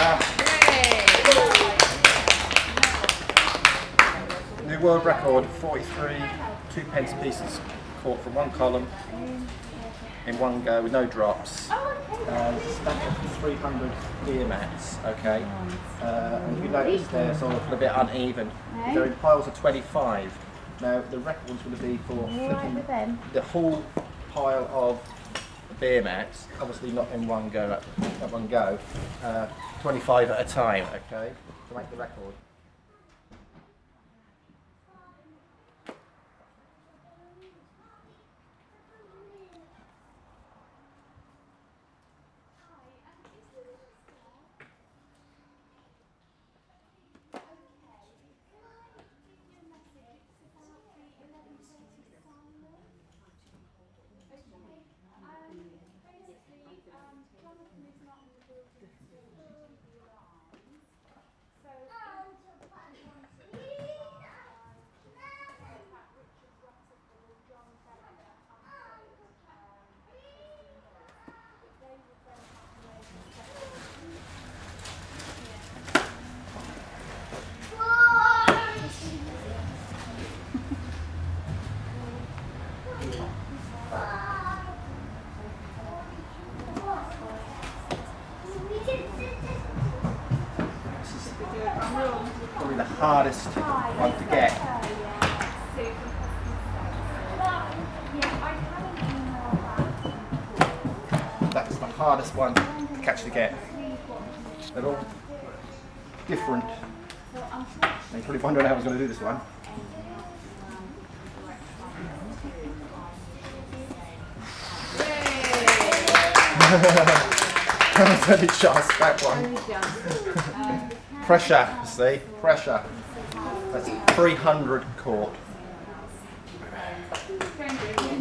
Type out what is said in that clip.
New world record, 43 2-pence pieces caught from one column in one go with no drops. And a stack of 300 beer mats, okay? And you notice they're sort of a bit uneven. They're in piles of 25. Now the record's going to be for flipping the whole pile of beer mats, obviously not in one go, 25 at a time, okay? To make the record. Probably the hardest one to get. That's the hardest one to catch to get. They're all different. And you're probably wondering how I was going to do this one. Really just that one. Pressure, see? Pressure. That's 300 caught.